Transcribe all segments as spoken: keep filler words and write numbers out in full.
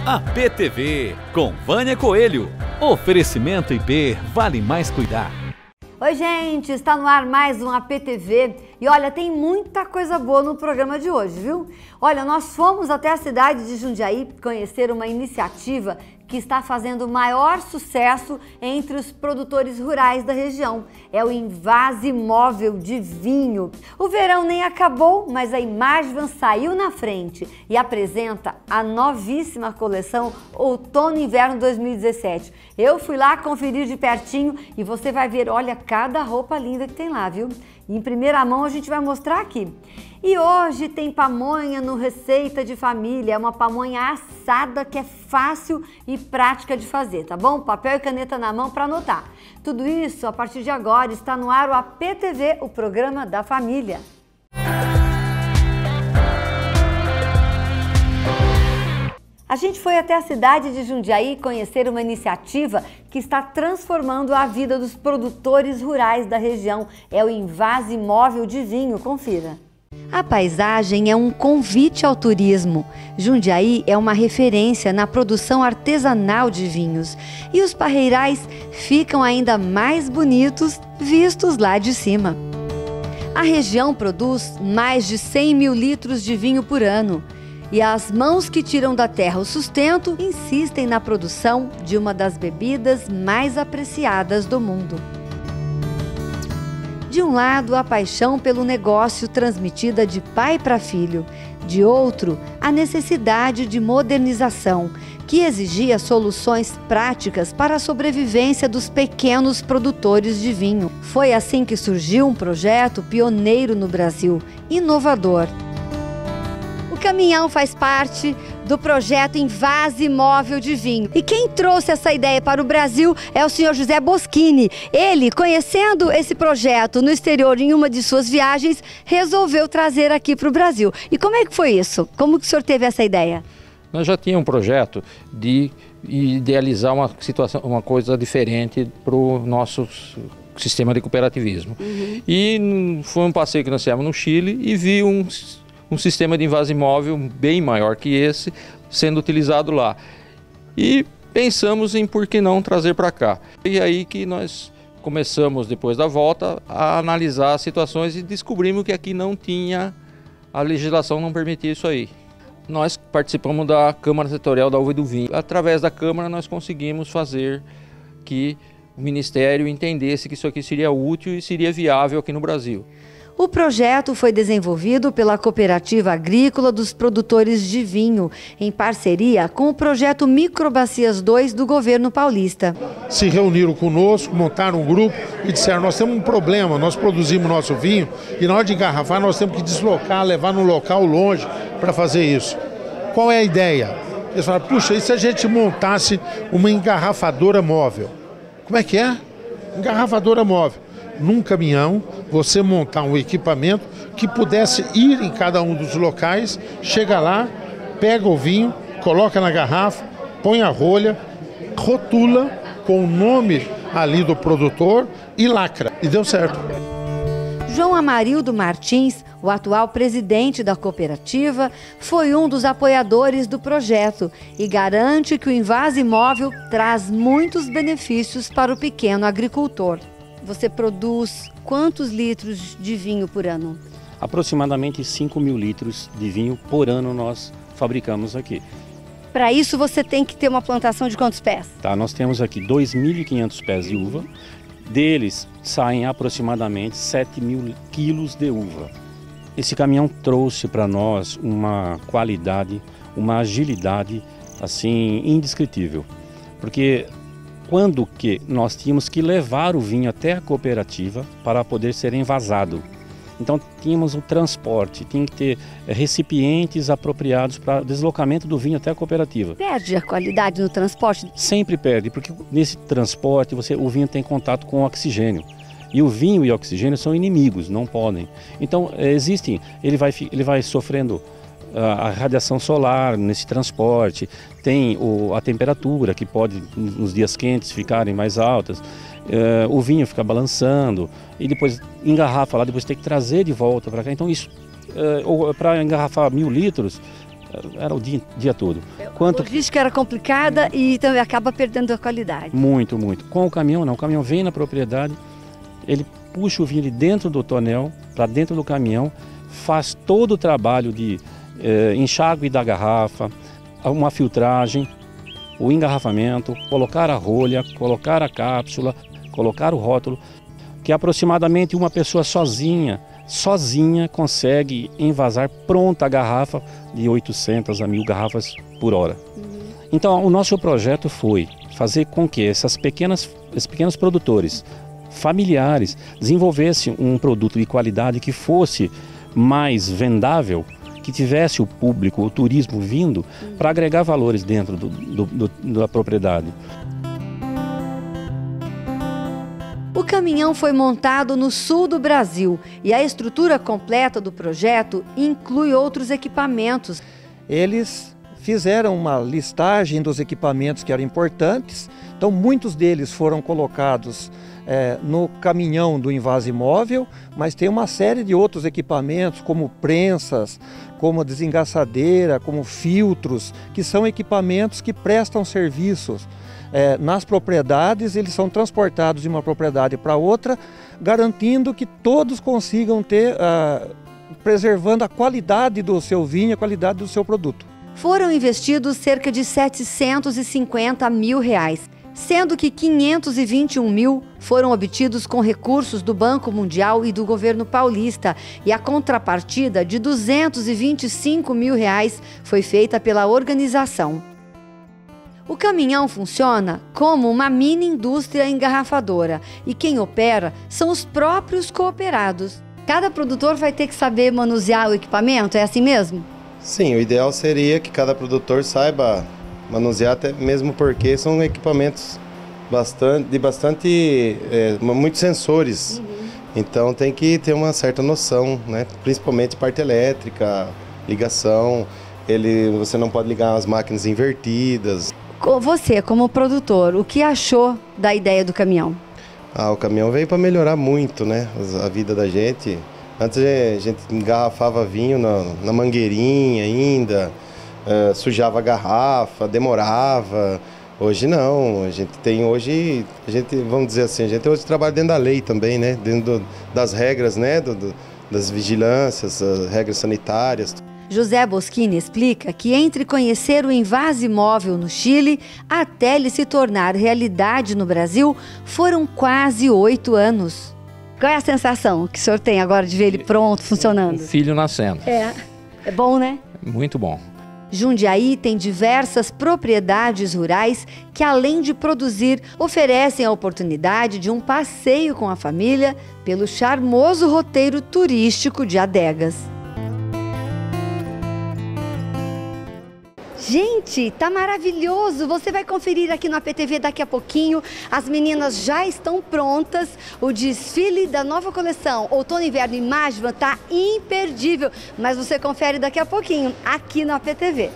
A P T V, com Vânia Coelho. Oferecimento I P, vale mais cuidar. Oi gente, está no ar mais um A P T V e olha, tem muita coisa boa no programa de hoje, viu? Olha, nós fomos até a cidade de Jundiaí conhecer uma iniciativa que está fazendo maior sucesso entre os produtores rurais da região. É o Invase Móvel de Vinho. O verão nem acabou, mas a Imagivan saiu na frente e apresenta a novíssima coleção Outono e Inverno dois mil e dezessete. Eu fui lá conferir de pertinho e você vai ver, olha, cada roupa linda que tem lá, viu? Em primeira mão a gente vai mostrar aqui. E hoje tem pamonha no Receita de Família, é uma pamonha assada que é fácil e prática de fazer, tá bom? Papel e caneta na mão para anotar. Tudo isso, a partir de agora, está no ar o A P T V, o programa da família. A gente foi até a cidade de Jundiaí conhecer uma iniciativa que está transformando a vida dos produtores rurais da região. É o Invase Móvel de Vinho, confira. A paisagem é um convite ao turismo. Jundiaí é uma referência na produção artesanal de vinhos e os parreirais ficam ainda mais bonitos vistos lá de cima. A região produz mais de cem mil litros de vinho por ano. E as mãos que tiram da terra o sustento insistem na produção de uma das bebidas mais apreciadas do mundo. De um lado, a paixão pelo negócio transmitida de pai para filho. De outro, a necessidade de modernização, que exigia soluções práticas para a sobrevivência dos pequenos produtores de vinho. Foi assim que surgiu um projeto pioneiro no Brasil, inovador. O caminhão faz parte do projeto Invase Móvel de Vinho. E quem trouxe essa ideia para o Brasil é o senhor José Boschini. Ele, conhecendo esse projeto no exterior em uma de suas viagens, resolveu trazer aqui para o Brasil. E como é que foi isso? Como que o senhor teve essa ideia? Nós já tínhamos um projeto de idealizar uma situação, uma coisa diferente para o nosso sistema de cooperativismo. Uhum. E foi um passeio que nós fizemos no Chile e vi um... um sistema de invase móvel bem maior que esse sendo utilizado lá. E pensamos em por que não trazer para cá. E aí que nós começamos, depois da volta, a analisar as situações e descobrimos que aqui não tinha, a legislação não permitia isso aí. Nós participamos da Câmara Setorial da Uva e do Vinho. Através da Câmara nós conseguimos fazer que o Ministério entendesse que isso aqui seria útil e seria viável aqui no Brasil. O projeto foi desenvolvido pela Cooperativa Agrícola dos Produtores de Vinho, em parceria com o projeto Microbacias dois do governo paulista. Se reuniram conosco, montaram um grupo e disseram, nós temos um problema, nós produzimos nosso vinho e na hora de engarrafar nós temos que deslocar, levar num local longe para fazer isso. Qual é a ideia? Eles falaram, puxa, e se a gente montasse uma engarrafadora móvel? Como é que é? Engarrafadora móvel. Num caminhão, você montar um equipamento que pudesse ir em cada um dos locais, chega lá, pega o vinho, coloca na garrafa, põe a rolha, rotula com o nome ali do produtor e lacra. E deu certo. João Amarildo Martins, o atual presidente da cooperativa, foi um dos apoiadores do projeto e garante que o Invase Móvel traz muitos benefícios para o pequeno agricultor. Você produz quantos litros de vinho por ano? Aproximadamente cinco mil litros de vinho por ano nós fabricamos aqui. Para isso você tem que ter uma plantação de quantos pés? Tá, nós temos aqui dois mil e quinhentos pés de uva. Deles saem aproximadamente sete mil quilos de uva. Esse caminhão trouxe para nós uma qualidade, uma agilidade assim indescritível. Porque quando que nós tínhamos que levar o vinho até a cooperativa para poder ser envasado. Então tínhamos o transporte, tinha que ter recipientes apropriados para deslocamento do vinho até a cooperativa. Perde a qualidade no transporte? Sempre perde, porque nesse transporte você, o vinho tem contato com o oxigênio. E o vinho e o oxigênio são inimigos, não podem. Então existem, ele vai, ele vai sofrendo a radiação solar nesse transporte, tem o, a temperatura que pode nos dias quentes ficarem mais altas, uh, o vinho fica balançando e depois engarrafa lá, depois tem que trazer de volta para cá. Então isso, uh, para engarrafar mil litros, era o dia, dia todo. Quanto... A logística era complicada e também acaba perdendo a qualidade. Muito, muito. Com o caminhão não, o caminhão vem na propriedade, ele puxa o vinho de dentro do tonel, para dentro do caminhão, faz todo o trabalho de eh, enxágue da garrafa, uma filtragem, o engarrafamento, colocar a rolha, colocar a cápsula, colocar o rótulo, que aproximadamente uma pessoa sozinha, sozinha consegue envasar pronta a garrafa de oitocentas a mil garrafas por hora. Uhum. Então o nosso projeto foi fazer com que essas pequenas, esses pequenos produtores familiares desenvolvessem um produto de qualidade que fosse mais vendável, que tivesse o público, o turismo vindo uhum. para agregar valores dentro do, do, do, da propriedade. O caminhão foi montado no sul do Brasil e a estrutura completa do projeto inclui outros equipamentos. Eles fizeram uma listagem dos equipamentos que eram importantes, então muitos deles foram colocados é, no caminhão do invase móvel, mas tem uma série de outros equipamentos, como prensas, como desengaçadeira, como filtros, que são equipamentos que prestam serviços É, nas propriedades. Eles são transportados de uma propriedade para outra, garantindo que todos consigam ter, uh, preservando a qualidade do seu vinho, a qualidade do seu produto. Foram investidos cerca de setecentos e cinquenta mil reais, sendo que quinhentos e vinte e um mil foram obtidos com recursos do Banco Mundial e do governo paulista, e a contrapartida de duzentos e vinte e cinco mil reais foi feita pela organização. O caminhão funciona como uma mini indústria engarrafadora e quem opera são os próprios cooperados. Cada produtor vai ter que saber manusear o equipamento, é assim mesmo? Sim, o ideal seria que cada produtor saiba manusear, até mesmo porque são equipamentos bastante, de bastante, é, muitos sensores. Uhum. Então tem que ter uma certa noção, né? Principalmente parte elétrica, ligação, ele, você não pode ligar as máquinas invertidas. Você, como produtor, o que achou da ideia do caminhão? Ah, o caminhão veio para melhorar muito, né, a vida da gente. Antes a gente engarrafava vinho na, na mangueirinha ainda, uh, sujava a garrafa, demorava. Hoje não, a gente tem hoje, a gente, vamos dizer assim, a gente hoje trabalha dentro da lei também, né, dentro do, das regras, né, do, do, das vigilâncias, as regras sanitárias. José Boschini explica que entre conhecer o invase móvel no Chile até ele se tornar realidade no Brasil, foram quase oito anos. Qual é a sensação que o senhor tem agora de ver ele pronto, funcionando? Um filho nascendo. É, é bom, né? Muito bom. Jundiaí tem diversas propriedades rurais que, além de produzir, oferecem a oportunidade de um passeio com a família pelo charmoso roteiro turístico de adegas. Gente, tá maravilhoso! Você vai conferir aqui no A P T V daqui a pouquinho. As meninas já estão prontas. O desfile da nova coleção Outono, Inverno e Mágivan tá imperdível. Mas você confere daqui a pouquinho aqui no A P T V.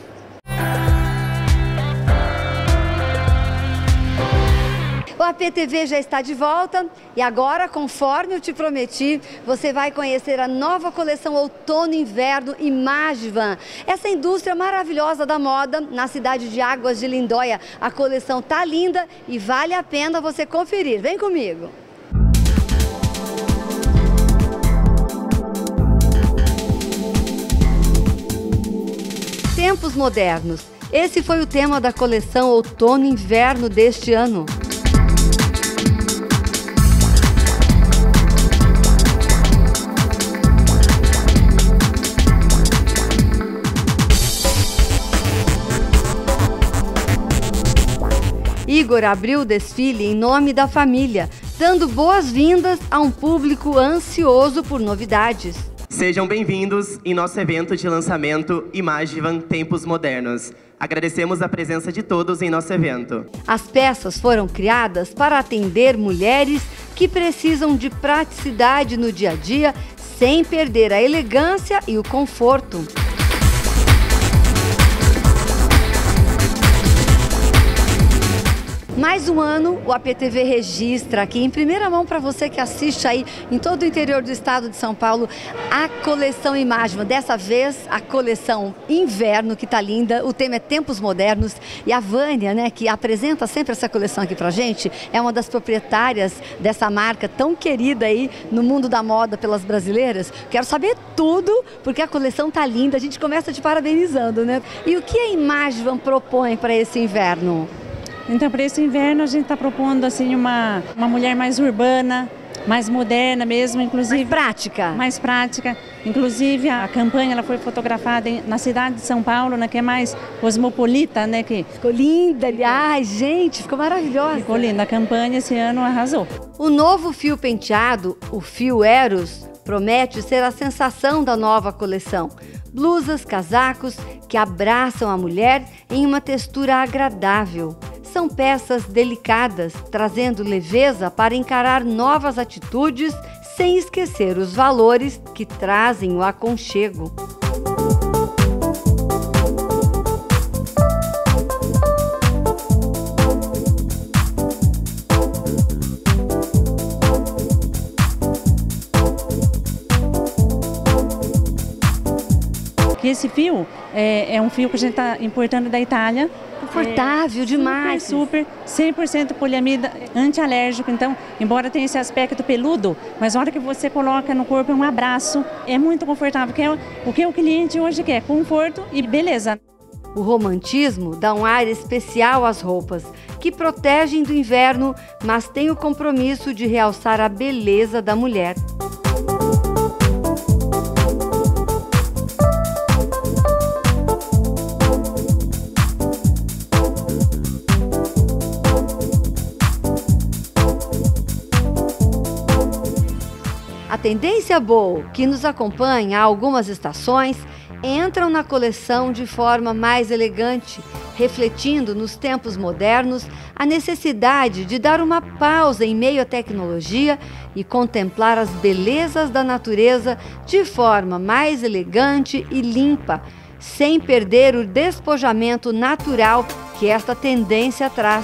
O A P T V já está de volta e agora, conforme eu te prometi, você vai conhecer a nova coleção Outono, Inverno e Mágivan. Essa indústria maravilhosa da moda na cidade de Águas de Lindóia. A coleção tá linda e vale a pena você conferir. Vem comigo! Tempos modernos. Esse foi o tema da coleção Outono e Inverno deste ano. Igor abriu o desfile em nome da família, dando boas-vindas a um público ansioso por novidades. Sejam bem-vindos em nosso evento de lançamento Mágivan Tempos Modernos. Agradecemos a presença de todos em nosso evento. As peças foram criadas para atender mulheres que precisam de praticidade no dia a dia, sem perder a elegância e o conforto. Mais um ano, o A P T V registra aqui em primeira mão para você que assiste aí em todo o interior do estado de São Paulo a coleção Imagivan. Dessa vez, a coleção Inverno, que tá linda. O tema é Tempos Modernos. E a Vânia, né, que apresenta sempre essa coleção aqui pra gente, é uma das proprietárias dessa marca tão querida aí no mundo da moda pelas brasileiras. Quero saber tudo, porque a coleção tá linda. A gente começa te parabenizando, né? E o que a Imagivan propõe para esse inverno? Então, para esse inverno, a gente está propondo assim, uma, uma mulher mais urbana, mais moderna mesmo, inclusive... Mais prática. Mais prática. Inclusive, a campanha ela foi fotografada em, na cidade de São Paulo, né, que é mais cosmopolita, né? Que... Ficou linda, aliás, gente, ficou maravilhosa. Ficou linda. A campanha esse ano arrasou. O novo fio penteado, o fio Eros, promete ser a sensação da nova coleção. Blusas, casacos que abraçam a mulher em uma textura agradável. São peças delicadas, trazendo leveza para encarar novas atitudes, sem esquecer os valores que trazem o aconchego. Esse fio é, é um fio que a gente está importando da Itália. Confortável é, demais. Super, super, cem por cento poliamida, anti-alérgico. Então, embora tenha esse aspecto peludo, mas na hora que você coloca no corpo é um abraço, é muito confortável. Que é o que o cliente hoje quer, conforto e beleza. O romantismo dá um ar especial às roupas, que protegem do inverno, mas tem o compromisso de realçar a beleza da mulher. A tendência boa, que nos acompanha há algumas estações, entram na coleção de forma mais elegante, refletindo nos tempos modernos a necessidade de dar uma pausa em meio à tecnologia e contemplar as belezas da natureza de forma mais elegante e limpa, sem perder o despojamento natural que esta tendência traz.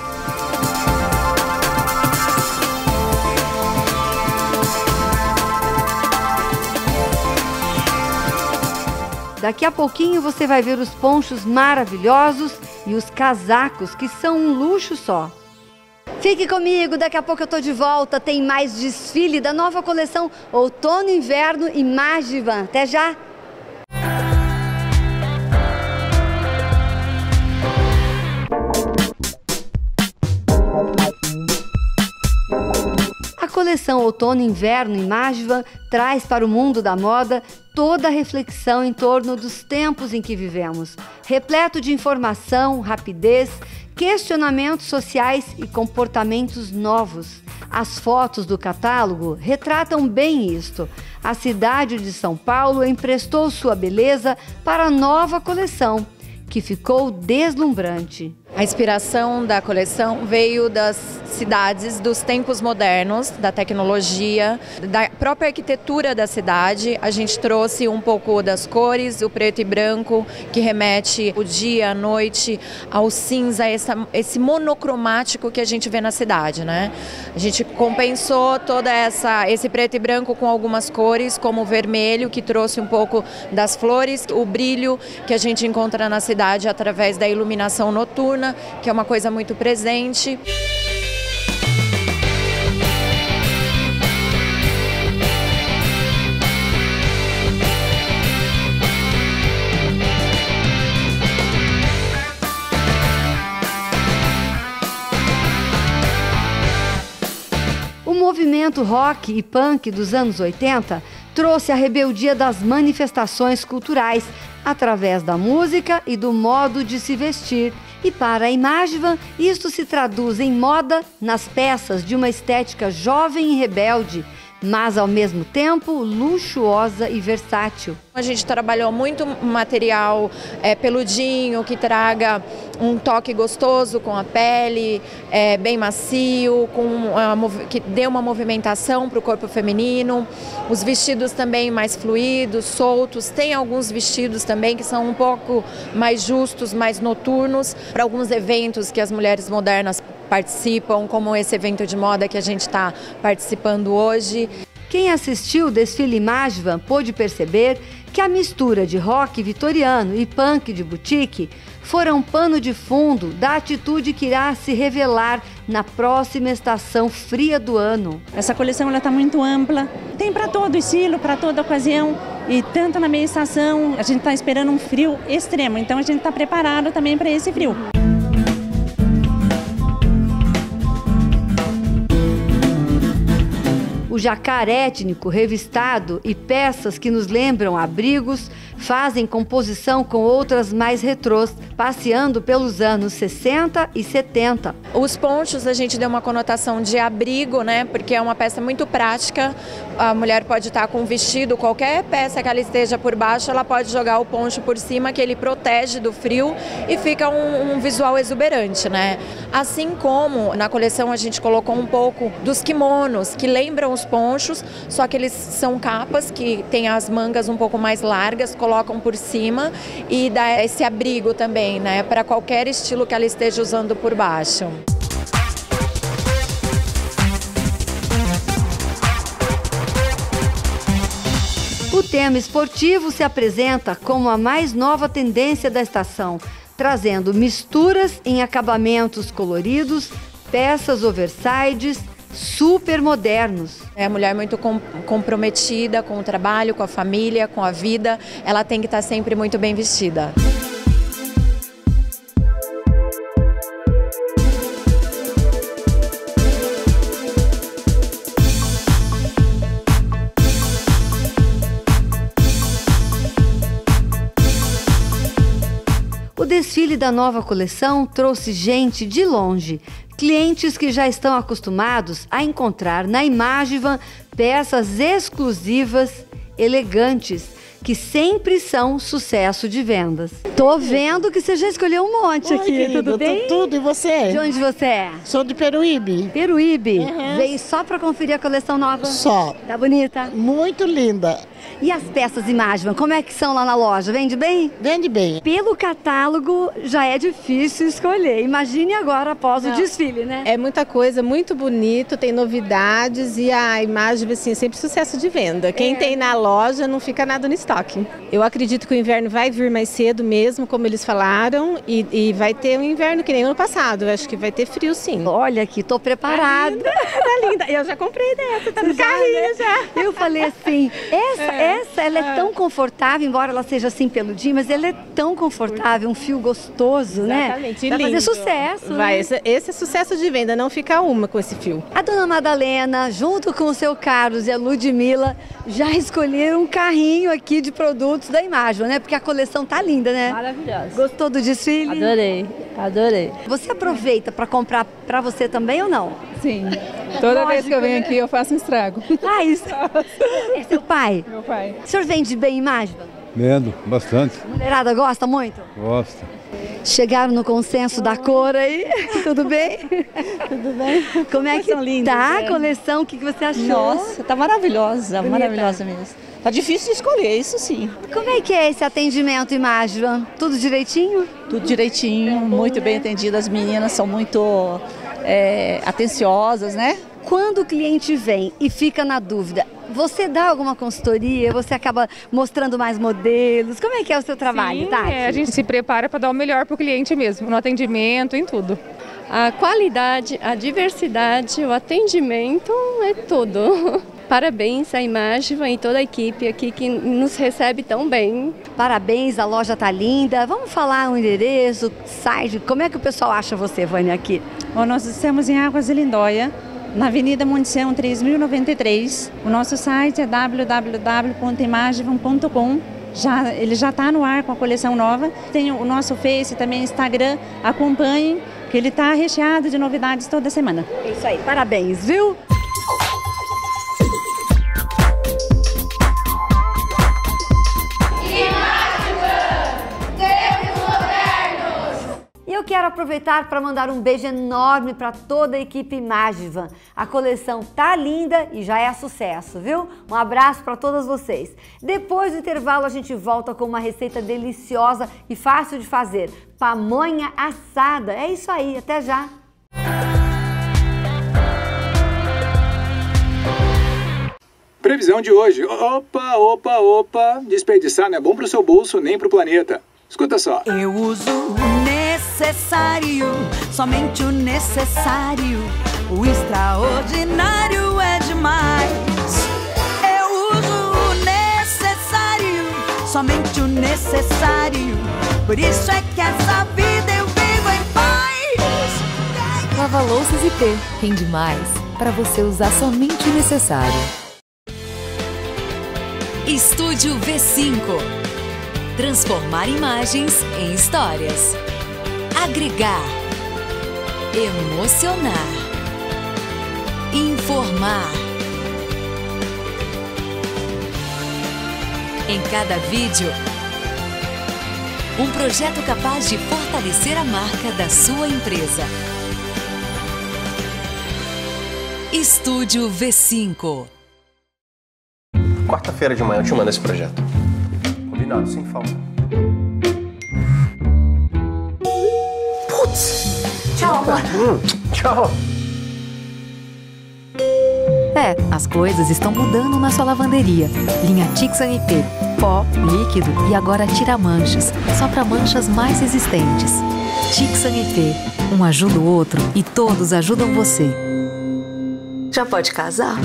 Daqui a pouquinho você vai ver os ponchos maravilhosos e os casacos, que são um luxo só. Fique comigo, daqui a pouco eu tô de volta. Tem mais desfile da nova coleção Outono e Inverno Imagivan. Até já! A coleção Outono e Inverno Imagivan traz para o mundo da moda toda a reflexão em torno dos tempos em que vivemos, repleto de informação, rapidez, questionamentos sociais e comportamentos novos. As fotos do catálogo retratam bem isto. A cidade de São Paulo emprestou sua beleza para a nova coleção, que ficou deslumbrante. A inspiração da coleção veio das cidades, dos tempos modernos, da tecnologia, da própria arquitetura da cidade. A gente trouxe um pouco das cores, o preto e branco, que remete o dia, a noite, ao cinza, essa, esse monocromático que a gente vê na cidade, né? A gente compensou toda essa esse preto e branco com algumas cores, como o vermelho, que trouxe um pouco das flores, o brilho que a gente encontra na cidade através da iluminação noturna, que é uma coisa muito presente. O movimento rock e punk dos anos oitenta trouxe a rebeldia das manifestações culturais através da música e do modo de se vestir. E para a Imagivan, isto se traduz em moda nas peças de uma estética jovem e rebelde, mas ao mesmo tempo luxuosa e versátil. A gente trabalhou muito material é, peludinho, que traga um toque gostoso com a pele, é, bem macio, com uma, que dê uma movimentação para o corpo feminino. Os vestidos também mais fluidos, soltos. Tem alguns vestidos também que são um pouco mais justos, mais noturnos, para alguns eventos que as mulheres modernas participam, como esse evento de moda que a gente está participando hoje. Quem assistiu o desfile Imagivan pôde perceber que a mistura de rock vitoriano e punk de boutique foram pano de fundo da atitude que irá se revelar na próxima estação fria do ano. Essa coleção está muito ampla, tem para todo estilo, para toda ocasião, e tanto na meia estação, a gente está esperando um frio extremo, então a gente está preparado também para esse frio. O jacar étnico revistado e peças que nos lembram abrigos fazem composição com outras mais retrôs, passeando pelos anos sessenta e setenta. Os ponchos a gente deu uma conotação de abrigo, né? Porque é uma peça muito prática. A mulher pode estar com um vestido, qualquer peça que ela esteja por baixo, ela pode jogar o poncho por cima, que ele protege do frio e fica um, um visual exuberante, né? Assim como na coleção a gente colocou um pouco dos kimonos, que lembram os ponchos, só que eles são capas que têm as mangas um pouco mais largas, colocam por cima e dá esse abrigo também, né, para qualquer estilo que ela esteja usando por baixo. O tema esportivo se apresenta como a mais nova tendência da estação, trazendo misturas em acabamentos coloridos, peças oversides, super modernos. É a mulher muito com, comprometida com o trabalho, com a família, com a vida. Ela tem que estar sempre muito bem vestida. O desfile da nova coleção trouxe gente de longe, clientes que já estão acostumados a encontrar na Imagivan peças exclusivas, elegantes, que sempre são sucesso de vendas. Tô vendo que você já escolheu um monte Oi, aqui, querido, tudo bem? Tudo, e você? De onde você é? Sou de Peruíbe. Peruíbe? Uhum. Veio só para conferir a coleção nova? Só. Tá bonita? Muito linda. E as peças Imagivan, como é que são lá na loja? Vende bem? Vende bem. Pelo catálogo já é difícil escolher. Imagine agora após Não. o desfile, né? É muita coisa, muito bonito, tem novidades e a imagem assim, é sempre sucesso de venda. Quem é. tem na loja não fica nada no estoque. Eu acredito que o inverno vai vir mais cedo mesmo, como eles falaram, e, e vai ter um inverno que nem ano passado. Eu acho que vai ter frio sim. Olha aqui, tô preparada. Tá linda, tá linda. Eu já comprei dessa, tá no carrinho já. Eu falei assim, essa, é. essa ela é tão confortável, embora ela seja assim peludinha, mas ela é tão confortável, um fio gostoso, né? Exatamente, vai lindo. fazer sucesso. Vai, né? esse, esse é sucesso de venda, não fica uma com esse fio. A dona Madalena, junto com o seu Carlos e a Ludmila, já escolheram um carrinho aqui de produtos da Imagivan, né? Porque a coleção tá linda, né? Maravilhosa. Gostou do desfile? Adorei, adorei. Você aproveita para comprar para você também ou não? Sim. Toda Lógico, vez que eu venho né? aqui eu faço um estrago. Ah, isso. É seu pai? Meu pai. O senhor vende bem Imagivan? Vendo, bastante. A mulherada gosta muito? Gosta. Chegaram no consenso da cor aí? Tudo bem? Tudo bem. Como é que São lindas, tá é. a coleção? O que que você achou? Nossa, tá maravilhosa, Bonita. maravilhosa mesmo. Tá difícil de escolher, isso sim. Como é que é esse atendimento Imagivan? Tudo direitinho? Tudo direitinho, muito bem atendido. As meninas são muito é, atenciosas, né? Quando o cliente vem e fica na dúvida, você dá alguma consultoria? Você acaba mostrando mais modelos? Como é que é o seu trabalho, Sim, Tati? É, a gente se prepara para dar o melhor para o cliente mesmo, no atendimento, em tudo. A qualidade, a diversidade, o atendimento é tudo. Parabéns à Imagivan e toda a equipe aqui que nos recebe tão bem. Parabéns, a loja tá linda. Vamos falar um endereço, site. Como é que o pessoal acha você, Vânia, aqui? Bom, nós estamos em Águas de Lindóia, na Avenida Munição três mil e noventa e três. O nosso site é w w w ponto imagivan ponto com. Já, ele já está no ar com a coleção nova. Tem o nosso Face, também Instagram. Acompanhem, que ele está recheado de novidades toda semana. É isso aí, parabéns, viu? E eu quero aproveitar para mandar um beijo enorme para toda a equipe Imagivan. A coleção tá linda e já é sucesso, viu? Um abraço para todas vocês. Depois do intervalo a gente volta com uma receita deliciosa e fácil de fazer. Pamonha assada. É isso aí, até já! Previsão de hoje. Opa, opa, opa. Desperdiçar não é bom pro seu bolso nem pro planeta. Escuta só. Eu uso o necessário, somente o necessário. O extraordinário é demais. Eu uso o necessário, somente o necessário. Por isso é que essa vida eu vivo em paz. Lava-louças I P. Rende mais para você usar somente o necessário. Estúdio V cinco. Transformar imagens em histórias. Agregar. Emocionar. Informar. Em cada vídeo, um projeto capaz de fortalecer a marca da sua empresa. Estúdio V cinco. Quarta-feira de manhã eu te mando esse projeto. Combinado, sem falta. Putz! Tchau, amor. Hum, tchau. É, as coisas estão mudando na sua lavanderia. Linha Tixan I P. Pó, líquido e agora tira manchas. Só para manchas mais resistentes. Tixan I P. Um ajuda o outro e todos ajudam você. Já pode casar?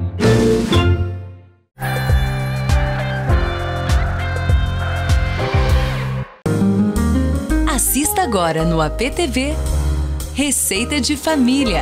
Assista agora no A P T V Receita de Família.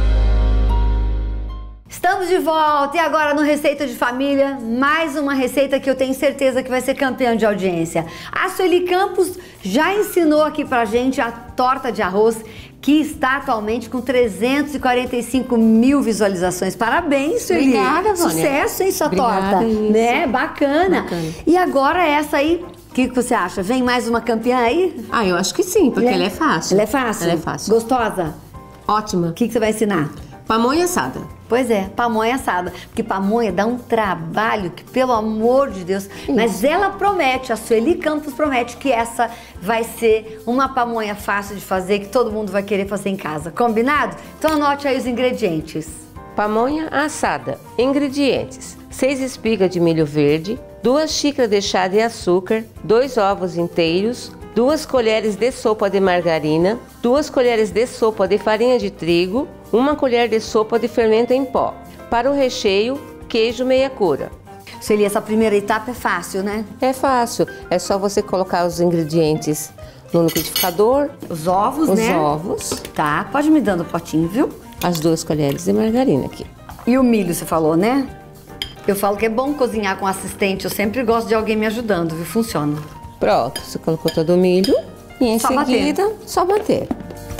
Estamos de volta e agora no Receita de Família, mais uma receita que eu tenho certeza que vai ser campeã de audiência. A Sueli Campos já ensinou aqui pra gente a torta de arroz, que está atualmente com trezentos e quarenta e cinco mil visualizações. Parabéns, Sueli. Obrigada, Vânia. Sucesso, hein, sua Obrigada, torta. isso. Né? Bacana. Bacana. E agora essa aí, o que, que você acha? Vem mais uma campeã aí? Ah, eu acho que sim, porque Né? ela é fácil. Ela é fácil? Ela é fácil. Gostosa? Ótima. O que, que você vai ensinar? Pamonha assada. Pois é, pamonha assada. Porque pamonha dá um trabalho que, pelo amor de Deus... Isso. Mas ela promete, a Sueli Campos promete que essa vai ser uma pamonha fácil de fazer, que todo mundo vai querer fazer em casa. Combinado? Então anote aí os ingredientes. Pamonha assada. Ingredientes: seis espigas de milho verde, duas xícaras de chá de açúcar, dois ovos inteiros, duas colheres de sopa de margarina, duas colheres de sopa de farinha de trigo, uma colher de sopa de fermento em pó. Para o recheio, queijo meia cura. Sueli, essa primeira etapa é fácil, né? É fácil. É só você colocar os ingredientes no liquidificador. Os ovos, os né? Os ovos. Tá, pode me dando o potinho, viu? As duas colheres de margarina aqui. E o milho, você falou, né? Eu falo que é bom cozinhar com assistente. Eu sempre gosto de alguém me ajudando, viu? Funciona. Pronto, você colocou todo o milho e em Só seguida, bater. só bater.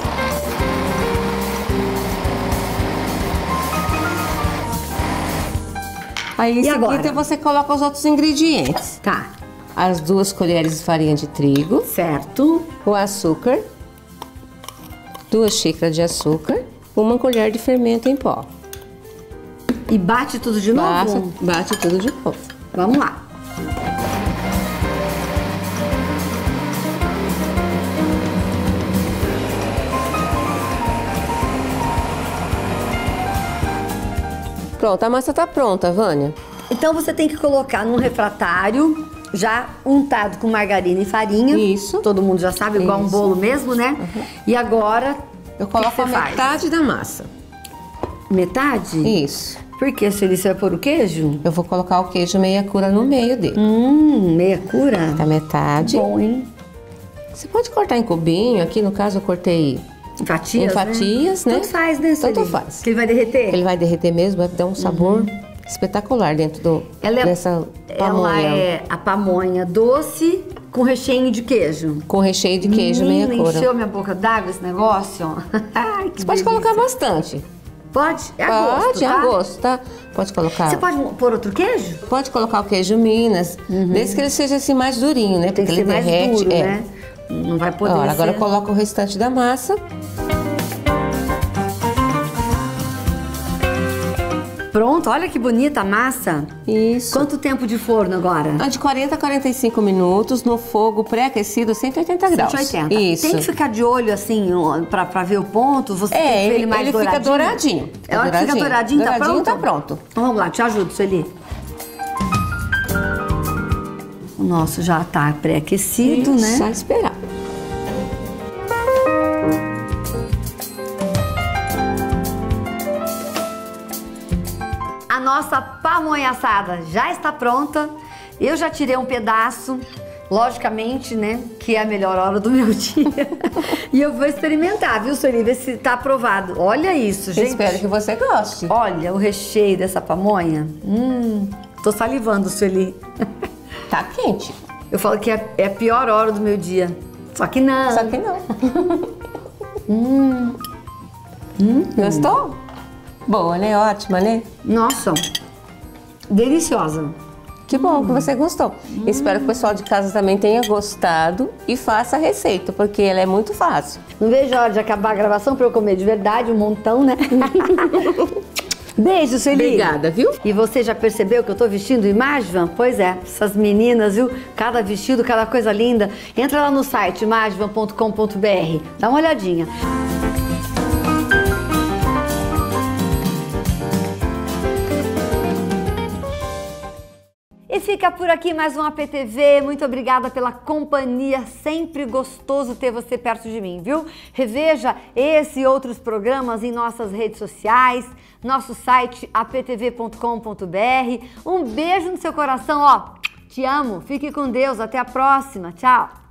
Aí em E seguida agora? você coloca os outros ingredientes. Tá. As duas colheres de farinha de trigo. Certo. O açúcar. Duas xícaras de açúcar. Uma colher de fermento em pó. E bate tudo de novo? Bate, bate tudo de novo. Vamos lá. Pronto, a massa tá pronta, Vânia. Então você tem que colocar num refratário já untado com margarina e farinha. Isso. Todo mundo já sabe, igual um Isso. bolo mesmo, né? Uhum. E agora, Eu o que coloco que a você faz? metade da massa. Metade? Isso. Por que, Sueli? Você vai pôr o queijo? Eu vou colocar o queijo meia cura no meio dele. Hum, meia cura? A metade. Bom, hein? Você pode cortar em cubinho. Aqui, no caso, eu cortei em fatias, em fatias, né? Tanto faz, né, Sueli? Tanto faz. Que ele vai derreter? Ele vai derreter mesmo, vai dar um sabor espetacular dentro do, Ela é, dessa pamonha. Ela é a pamonha doce com recheio de queijo. Com recheio de queijo Menina, meia cura. encheu minha boca d'água esse negócio. Ai, que Você pode delícia. colocar bastante. Pode? É a Pode, gosto, é tá? a gosto, tá? Pode colocar. Você pode pôr outro queijo? Pode colocar o queijo Minas, desde que ele seja assim mais durinho, né? Tem Porque que ser ele mais derrete. duro, é. né? Não vai poder Olha, agora ser... coloca o restante da massa. Pronto, olha que bonita a massa. Isso. Quanto tempo de forno agora? Ah, de quarenta a quarenta e cinco minutos no fogo pré-aquecido, cento e oitenta graus. cento e oitenta. Isso. Tem que ficar de olho assim, ó, pra, pra ver o ponto? Você É, tem que ver ele, ele mais ele douradinho? fica douradinho. É hora que fica douradinho, tá douradinho pronto? tá pronto. Então vamos lá, te ajudo, Sueli. nosso já tá pré-aquecido, né? Só esperar. A nossa pamonha assada já está pronta. Eu já tirei um pedaço, logicamente, né, que é a melhor hora do meu dia. E eu vou experimentar, viu, Sueli? Ver se tá aprovado. Olha isso, gente. Espero que você goste. Olha o recheio dessa pamonha. Hum, tô salivando, Sueli. Tá quente. Eu falo que é, é a pior hora do meu dia. Só que não. Só que não. hum. Hum. Gostou? Boa, né? Ótima, né? Nossa, deliciosa. Que bom que você gostou. Hum. Espero que o pessoal de casa também tenha gostado e faça a receita, porque ela é muito fácil. Não vejo a hora de acabar a gravação para eu comer de verdade, um montão, né? Beijo, Sueli. Obrigada, viu? E você já percebeu que eu tô vestindo Imagivan? Pois é, essas meninas, viu? Cada vestido, cada coisa linda. Entra lá no site imagivan ponto com ponto br, dá uma olhadinha. E fica por aqui mais um A P T V. Muito obrigada pela companhia. Sempre gostoso ter você perto de mim, viu? Reveja esse e outros programas em nossas redes sociais, nosso site a p t v ponto com ponto br. Um beijo no seu coração, ó. Te amo. Fique com Deus. Até a próxima. Tchau.